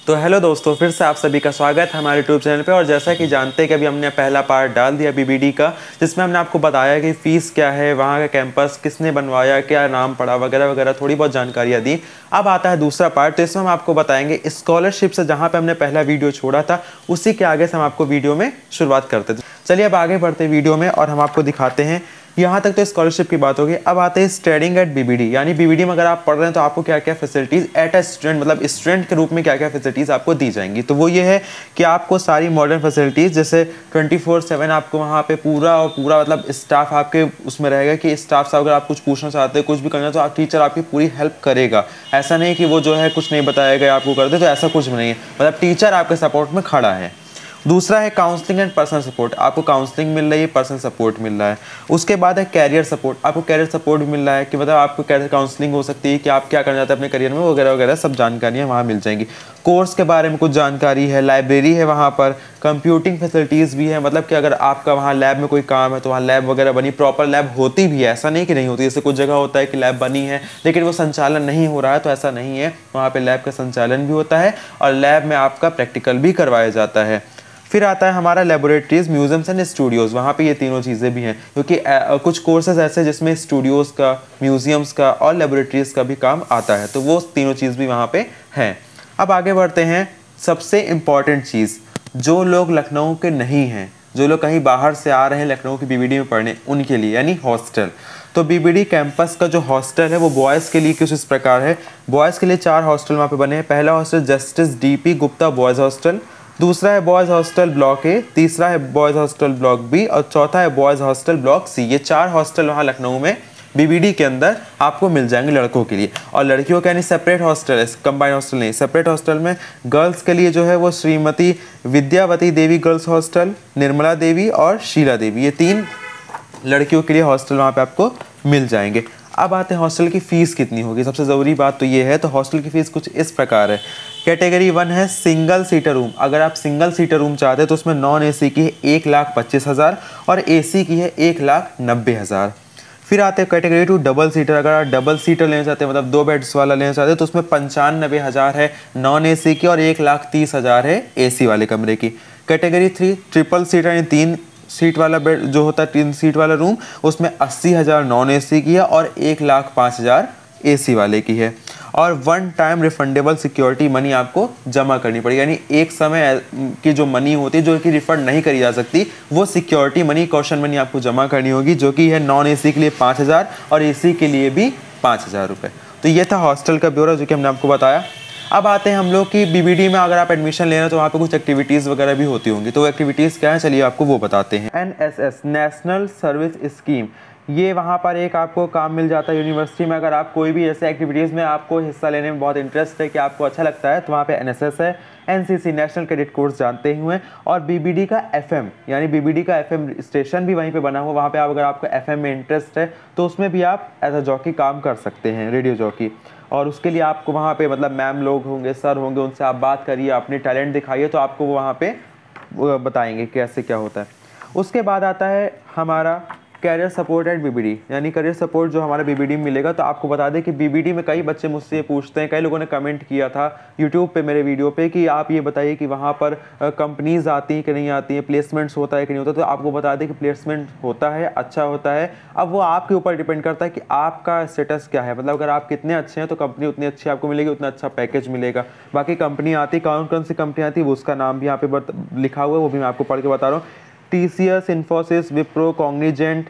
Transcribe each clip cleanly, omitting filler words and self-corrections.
तो हेलो दोस्तों, फिर से आप सभी का स्वागत है हमारे यूट्यूब चैनल पे। और जैसा कि जानते हैं कि अभी हमने पहला पार्ट डाल दिया बीबीडी का, जिसमें हमने आपको बताया कि फ़ीस क्या है, वहाँ का कैंपस किसने बनवाया, क्या नाम पड़ा, वगैरह वगैरह थोड़ी बहुत जानकारियाँ दी। अब आता है दूसरा पार्ट, तो इसमें हम आपको बताएंगे स्कॉलरशिप से जहाँ पर हमने पहला वीडियो छोड़ा था उसी के आगे से हम आपको वीडियो में शुरुआत करते थे। चलिए अब आगे बढ़ते वीडियो में और हम आपको दिखाते हैं। यहाँ तक तो स्कॉलरशिप की बात होगी। अब आते हैं स्टडिंग एट बीबीडी, यानी बीबीडी में अगर आप पढ़ रहे हैं तो आपको क्या क्या फैसिलिटीज़ एट अ स्टूडेंट, मतलब स्टूडेंट के रूप में क्या क्या फैसिलिटीज़ आपको दी जाएंगी। तो वो ये है कि आपको सारी मॉडर्न फैसिलिटीज़, जैसे 24/7 आपको वहाँ पे पूरा और पूरा मतलब स्टाफ आपके उसमें रहेगा कि स्टाफ से अगर आप कुछ पूछना चाहते हैं, कुछ भी करना, तो आप टीचर आपकी पूरी हेल्प करेगा। ऐसा नहीं कि वो जो है कुछ नहीं बताएगा आपको कर दे, तो ऐसा कुछ भी नहीं है, मतलब टीचर आपके सपोर्ट में खड़ा है। दूसरा है काउंसलिंग एंड पर्सनल सपोर्ट, आपको काउंसलिंग मिल रही है, पर्सनल सपोर्ट मिल रहा है। उसके बाद है कैरियर सपोर्ट, आपको कैरियर सपोर्ट भी मिल रहा है कि मतलब आपको कैरियर काउंसलिंग हो सकती है कि आप क्या करना चाहते हैं अपने करियर में, वगैरह वगैरह सब जानकारियाँ वहाँ मिल जाएंगी। कोर्स के बारे में कुछ जानकारी है, लाइब्रेरी है वहाँ पर, कंप्यूटिंग फैसिलिटीज़ भी है, मतलब कि अगर आपका वहाँ लैब में कोई काम है तो वहाँ लैब वगैरह बनी, प्रॉपर लैब होती भी है, ऐसा नहीं कि नहीं होती। जैसे कुछ जगह होता है कि लैब बनी है लेकिन वो संचालन नहीं हो रहा है, तो ऐसा नहीं है, वहाँ पे लैब का संचालन भी होता है और लैब में आपका प्रैक्टिकल भी करवाया जाता है। फिर आता है हमारा लेबोरेटरीज, म्यूजियम्स एंड स्टूडियोज़, वहाँ पे ये तीनों चीज़ें भी हैं, क्योंकि कुछ कोर्सेज ऐसे जिसमें स्टूडियोज़ का, म्यूजियम्स का और लेबोरेटरीज़ का भी काम आता है, तो वो तीनों चीज़ भी वहाँ पे हैं। अब आगे बढ़ते हैं, सबसे इम्पॉर्टेंट चीज़, जो लोग लखनऊ के नहीं हैं, जो लोग कहीं बाहर से आ रहे हैं लखनऊ की बीबीडी में पढ़ने, उनके लिए यानी हॉस्टल। तो बीबीडी कैंपस का जो हॉस्टल है वो बॉयज़ के लिए कुछ इस प्रकार है। बॉयज़ के लिए 4 हॉस्टल वहाँ पे बने हैं। पहला hostel justice DP Gupta boys hostel, दूसरा है बॉयज़ हॉस्टल ब्लॉक ए, तीसरा है बॉयज़ हॉस्टल ब्लॉक बी और चौथा है बॉयज़ हॉस्टल ब्लॉक सी। ये 4 हॉस्टल वहाँ लखनऊ में बीबीडी के अंदर आपको मिल जाएंगे लड़कों के लिए। और लड़कियों का यानी सेपरेट हॉस्टल है, कंबाइंड हॉस्टल नहीं, सेपरेट हॉस्टल में गर्ल्स के लिए जो है वो श्रीमती विद्यावती देवी गर्ल्स हॉस्टल, निर्मला देवी और शीला देवी, ये 3 लड़कियों के लिए हॉस्टल वहाँ पे आपको मिल जाएंगे। अब आते हैं हॉस्टल की फ़ीस कितनी होगी। सबसे ज़रूरी बात तो ये है, तो हॉस्टल की फ़ीस कुछ इस प्रकार है। कैटेगरी 1 है सिंगल सीटर रूम, अगर आप सिंगल सीटर रूम चाहते हैं तो उसमें नॉन एसी की है 1,25,000 और एसी की है 1,90,000। फिर आते हैं कैटेगरी 2 डबल सीटर, अगर आप डबल सीटर लेना चाहते हैं, मतलब 2 बेड्स वाला लेना चाहते हैं, तो उसमें 95,000 है नॉन एसी की और 1,30,000 है एसी वाले कमरे की। कैटेगरी 3 ट्रिपल सीटर यानी 3 सीट वाला बेड जो होता है, 3 सीट वाला रूम, उसमें 80,000 नॉन एसी की है और 1,05,000 एसी वाले की है। और 1 टाइम रिफंडेबल सिक्योरिटी मनी आपको जमा करनी पड़ेगी, यानी एक समय की जो मनी होती है जो कि रिफंड नहीं करी जा सकती, वो सिक्योरिटी मनी, कॉशन मनी आपको जमा करनी होगी, जो कि है नॉन एसी के लिए 5,000 और एसी के लिए भी 5,000 रुपये। तो ये था हॉस्टल का ब्यौरा जो कि हमने आपको बताया। अब आते हैं हम लोग की बीबीडी में अगर आप एडमिशन ले रहे हैं तो वहाँ पे कुछ एक्टिविटीज़ वगैरह भी होती होंगी, तो वो एक्टिविटीज़ क्या है चलिए आपको वो बताते हैं। NSS नेशनल सर्विस स्कीम, ये वहाँ पर एक आपको काम मिल जाता है यूनिवर्सिटी में। अगर आप कोई भी ऐसे एक्टिविटीज़ में आपको हिस्सा लेने में बहुत इंटरेस्ट है, कि आपको अच्छा लगता है, तो वहाँ पे NSS है, NCC नेशनल कैडेट कोर्स जानते ही हुए, और बीबीडी का FM यानी बीबीडी का FM स्टेशन भी वहीं पे बना हुआ। वहाँ पे आप अगर आपको FM में इंटरेस्ट है तो उसमें भी आप एज अ जॉकी काम कर सकते हैं, रेडियो जॉकी। और उसके लिए आपको वहाँ पे मतलब मैम लोग होंगे, सर होंगे, उनसे आप बात करिए, अपने टैलेंट दिखाइए, तो आपको वो वहाँ पे बताएंगे कैसे क्या होता है। उसके बाद आता है हमारा कैरियर सपोर्ट एट बीबीडी, यानी करियर सपोर्ट जो हमारा बीबीडी में मिलेगा। तो आपको बता दें कि बीबीडी में कई बच्चे मुझसे ये पूछते हैं, कई लोगों ने कमेंट किया था यूट्यूब पे मेरे वीडियो पे कि आप ये बताइए कि वहाँ पर कंपनीज आती हैं कि नहीं आती हैं, प्लेसमेंट्स होता है कि नहीं होता। तो आपको बता दें कि प्लेसमेंट होता है, अच्छा होता है। अब वो आपके ऊपर डिपेंड करता है कि आपका स्टेटस क्या है, मतलब अगर आप कितने अच्छे हैं तो कंपनी उतनी अच्छी आपको मिलेगी, उतना अच्छा पैकेज मिलेगा। बाकी कंपनी आती, कौन कौन सी कंपनी आती है वो उसका नाम भी यहाँ पे लिखा हुआ है, वो भी मैं आपको पढ़ के बता रहा हूँ। TCS, Infosys, Wipro, Cognizant,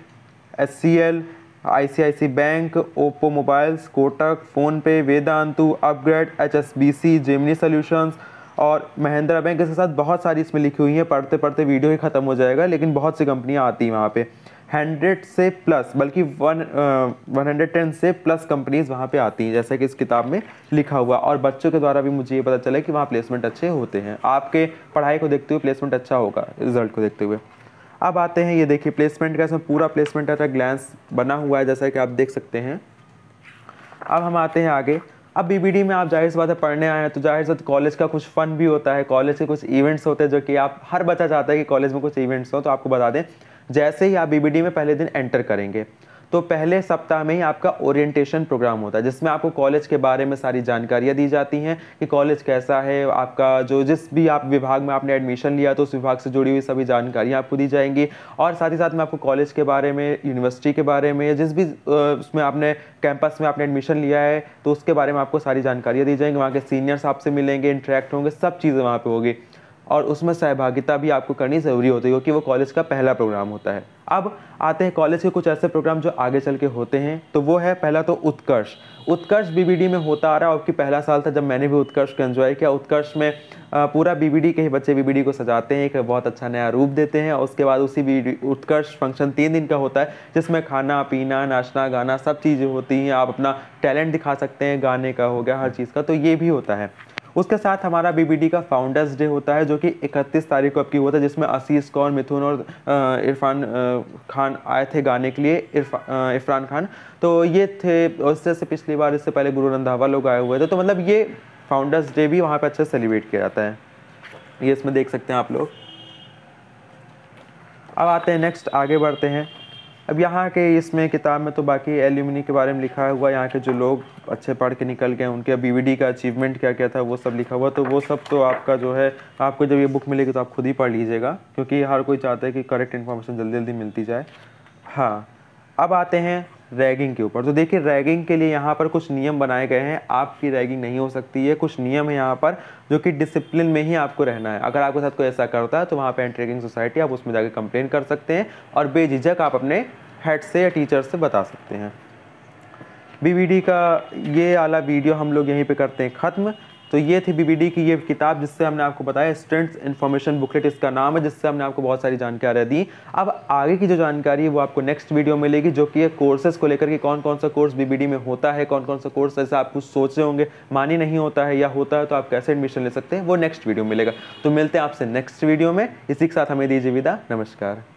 HCL, ICICI bank, Oppo mobiles, Kotak, PhonePe, Vedantu, upGrad, HSBC, Gemini solutions और महिंद्रा बैंक। इसके साथ बहुत सारी इसमें लिखी हुई हैं, पढ़ते पढ़ते वीडियो ही ख़त्म हो जाएगा, लेकिन बहुत सी कंपनियां आती हैं वहाँ पे। 100 से प्लस, बल्कि 110 से प्लस कंपनीज़ वहाँ पे आती हैं, जैसा कि इस किताब में लिखा हुआ। और बच्चों के द्वारा भी मुझे ये पता चला कि वहाँ प्लेसमेंट अच्छे होते हैं। आपके पढ़ाई को देखते हुए प्लेसमेंट अच्छा होगा, रिजल्ट को देखते हुए। अब आते हैं, ये देखिए प्लेसमेंट का, इसमें पूरा प्लेसमेंट का ग्लैंस बना हुआ है, जैसा कि आप देख सकते हैं। अब हम आते हैं आगे। अब बीबीडी में आप जाहिर सी बात है पढ़ने आए हैं, तो जाहिर सी बात कॉलेज का कुछ फन भी होता है, कॉलेज के कुछ इवेंट्स होते हैं, जो कि आप हर बच्चा चाहता है कि कॉलेज में कुछ इवेंट्स हो। तो आपको बता दें, जैसे ही आप बीबीडी में पहले दिन एंटर करेंगे तो पहले सप्ताह में ही आपका ओरिएंटेशन प्रोग्राम होता है, जिसमें आपको कॉलेज के बारे में सारी जानकारियाँ दी जाती हैं कि कॉलेज कैसा है, आपका जो जिस भी आप विभाग में आपने एडमिशन लिया तो उस विभाग से जुड़ी हुई सभी जानकारियाँ आपको दी जाएंगी। और साथ ही साथ में आपको कॉलेज के बारे में, यूनिवर्सिटी के बारे में, जिस भी उसमें आपने कैंपस में आपने एडमिशन लिया है तो उसके बारे में आपको सारी जानकारियाँ दी जाएंगी। वहाँ के सीनियर्स आपसे मिलेंगे, इंटरेक्ट होंगे, सब चीज़ें वहाँ पे होगी। और उसमें सहभागिता भी आपको करनी ज़रूरी होती है क्योंकि वो कॉलेज का पहला प्रोग्राम होता है। अब आते हैं कॉलेज के कुछ ऐसे प्रोग्राम जो आगे चल के होते हैं। तो वो है पहला तो उत्कर्ष। उत्कर्ष बीबीडी में होता आ रहा है, आपकी पहला साल था जब मैंने भी उत्कर्ष को एंजॉय किया। उत्कर्ष में पूरा बीबीडी के ही बच्चे बीबीडी को सजाते हैं, एक बहुत अच्छा नया रूप देते हैं। और उसके बाद उसी उत्कर्ष फंक्शन 3 दिन का होता है जिसमें खाना पीना, नाचना गाना सब चीज़ें होती हैं। आप अपना टैलेंट दिखा सकते हैं, गाने का हो गया, हर चीज़ का, तो ये भी होता है। उसके साथ हमारा बीबीडी का फाउंडर्स डे होता है जो कि 31 तारीख को आपकी होता है, जिसमें आशीष कौर, मिथुन और इरफान खान आए थे गाने के लिए। इरफान खान तो ये थे। उससे पिछली बार, इससे पहले गुरु रंधावा लोग आए हुए थे। तो मतलब ये फाउंडर्स डे भी वहाँ पे अच्छे से सेलिब्रेट किया जाता है। ये इसमें देख सकते हैं आप लोग। अब आते हैं नेक्स्ट, आगे बढ़ते हैं। अब यहाँ के इसमें किताब में तो बाकी एल्यूमिनी के बारे में लिखा हुआ, यहाँ के जो लोग अच्छे पढ़ के निकल गए उनके बीबीडी का अचीवमेंट क्या क्या था वो सब लिखा हुआ। तो वो सब तो आपका जो है, आपको जब ये बुक मिलेगी तो आप खुद ही पढ़ लीजिएगा क्योंकि हर कोई चाहता है कि करेक्ट इन्फॉर्मेशन जल्दी जल्दी मिलती जाए। हाँ, अब आते हैं रैगिंग के ऊपर। तो देखिए, रैगिंग के लिए यहाँ पर कुछ नियम बनाए गए हैं। आपकी रैगिंग नहीं हो सकती है। कुछ नियम है यहाँ पर जो कि डिसिप्लिन में ही आपको रहना है। अगर आपके साथ कोई ऐसा करता है तो वहाँ पे एंटी रैगिंग सोसाइटी, आप उसमें जाकर कंप्लेन कर सकते हैं और बेझिझक आप अपने हेड से या टीचर से बता सकते हैं। बीबीडी का ये वाला वीडियो हम लोग यहीं पे करते हैं ख़त्म। तो ये थी बीबीडी की ये किताब जिससे हमने आपको बताया, स्टूडेंट्स इन्फॉर्मेशन बुकलेट इसका नाम है, जिससे हमने आपको बहुत सारी जानकारियाँ दी। अब आगे की जो जानकारी है वो आपको नेक्स्ट वीडियो में मिलेगी, जो कि कोर्सेज को लेकर के कौन कौन सा कोर्स बीबीडी में होता है, कौन कौन सा कोर्स ऐसा आप कुछ सोच रहे होंगे मानी नहीं होता है या होता है तो आप कैसे एडमिशन ले सकते हैं, वो नेक्स्ट वीडियो मिलेगा। तो मिलते हैं आपसे नेक्स्ट वीडियो में। इसी के साथ हमें दीजिए विदा। नमस्कार।